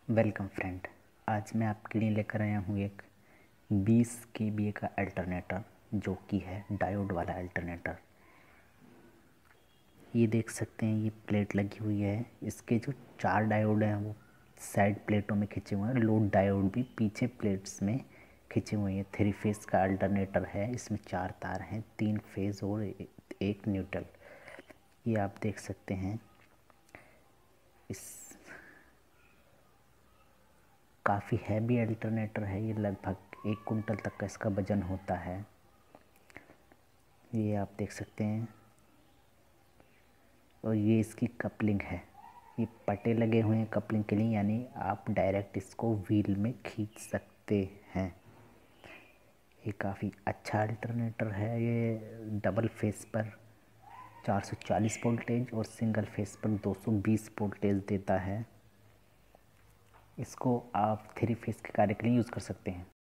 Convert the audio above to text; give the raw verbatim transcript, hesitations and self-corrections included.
Welcome friend. आज मैं आपके लिए लेकर आया हूँ एक बीस के वी ए का अल्टरनेटर, जो कि है डायोड वाला अल्टरनेटर। ये देख सकते हैं, ये प्लेट लगी हुई है। इसके जो चार डायोड हैं वो साइड प्लेटों में खिंचे हुए हैं। लोड डायोड भी पीछे प्लेट्स में खिंचे हुए हैं। थ्री फेस का अल्टरनेटर है। इसमें चार तार हैं, तीन फेज और एक न्यूट्रल। ये आप देख सकते हैं। इस काफ़ी हैवी अल्टरनेटर है। ये लगभग एक कुंटल तक का इसका वजन होता है। ये आप देख सकते हैं। और ये इसकी कपलिंग है। ये पट्टे लगे हुए हैं कपलिंग के लिए, यानी आप डायरेक्ट इसको व्हील में खींच सकते हैं। ये काफ़ी अच्छा अल्टरनेटर है। ये डबल फेस पर चार सौ चालीस वोल्टेज और सिंगल फेस पर दो सौ बीस वोल्टेज देता है। इसको आप थ्री फेस के कार्य के लिए यूज़ कर सकते हैं।